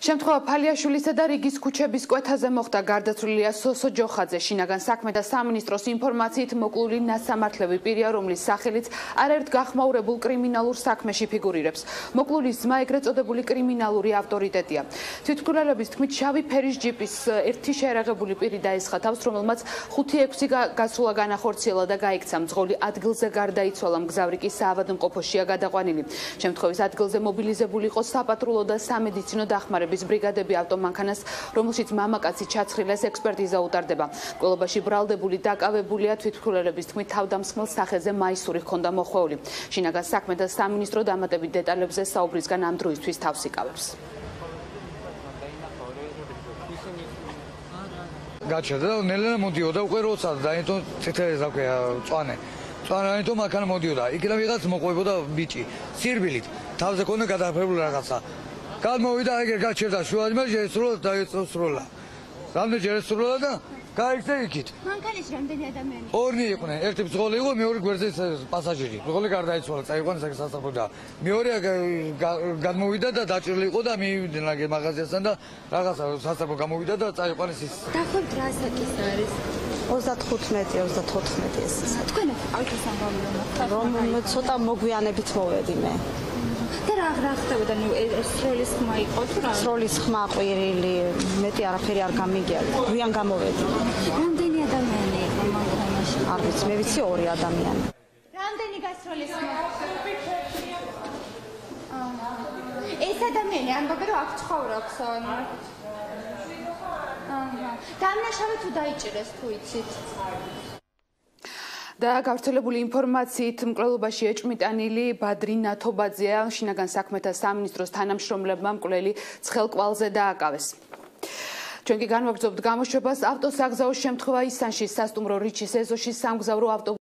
შემთხვევა ფალიაშვილისა და რიგის ქუჩების კვეთაზე მოხდა. გარდაცვლილია სოსო ჯოხაძე. შინაგან საქმეთა სამინისტროს ინფორმაციით მოკლული ნასამართლები პირია, რომლის სახელიც არაერთ გახმაურებულ კრიმინალურ საქმეში ფიგურირებს. მოკლულის ძმა ეგრეთ წოდებული კრიმინალური ავტორიტეტია. თვითმკვლელობის თქმით, შავი ფერის ჯიპის ერთი შეერაღებული პირი დაესხა თავს, რომელმაც 5-6 გასვლა განახორციელა და გაიქცა. მძღოლი ადგილზე გარდაიცვალა, მგზავრი კი საავადმყოფოშია გადაყვანილი. შემთხვევის ადგილზე მობილიზებული იყო საპატრულო და სამედიცინო დახმარების ბრიგადები ავტომანქანას, რომელშიც მამაკაცი ჩაცხრილეს ექსპერტიზა უტარდება. მკვლელობაში ბრალდებული დაკავებულია, თვითმკვლელების თქმით, თავდამსხმელ სახეზე მაისური ჰქონდა მოხვეული. შინაგან საქმეთა სამინისტრო დამატებით დეტალებზე საუბრისგან ამ დროისთვის თავს იკავებს. გაჩერდა და ნელა მოდიოდა უკვე როცა დაინტო ცეთერეს აქვეა წვანე აინტო მაქანა მოდიოდა იქიდან ვიღაც მოყვებოდა ბიჭი სირბილით თავზე ქონდა გადაფრებული რაღაცა გამოვიდა ეგერ გაჩერდა შუადმა შეესრულა და ეწოსრულა რამდენი შეესრულა და გაიქცა იქით მანქანის რამდენი ადამიანი ორი იყვნენ ერთი მძღოლი იყო მეორე გვერდზე პასაჟირი მძღოლი გარდაიცვალა წაიყვანეს აქ სასწრაფო და მეორე გადმოვიდა და დაჭრილი იყო და მივიდნენ აქ მაღაზიასთან და რაღაცა სასწრაფო გამოვიდა და წაიყვანეს ის დაახლოებით რა საკის არის 35-34 ეს თქვენ ავით ეს ამბავი რომ ცოტა მოგვიანებით მოვედი მე და რა ხდებოდა სროლის ხმა იყო თუ რა სროლის ხმა ყვირილი მეტი არაფერი არ გამიგია გვიან გამოვედი რამდენი ადამიანი იყო მანქანაში არ ვიცი მე ვიცი 2 ადამიანი რამდენი გასროლის ხმა ეს ადამიანი ამბობენ რომ აქ ცხოვრობს დამნაშავე თუ დაიჭირეს თუ იცით და გავრცელებული ინფორმაციით მკვლელობაში ეჭვმიტანილი ბადრი ნათობაძეა. შინაგან საქმეთა სამინისტროს თანამშრომლებმა მკვლელი ცხელკვალზე დააკავეს. ჩვენ კი განვაგრძობთ გამოშვებას ავტოსაგზაო შემთხვევა ისანში სასტუმრო რიჩის ეზოში სამგზავრო ავტობუსი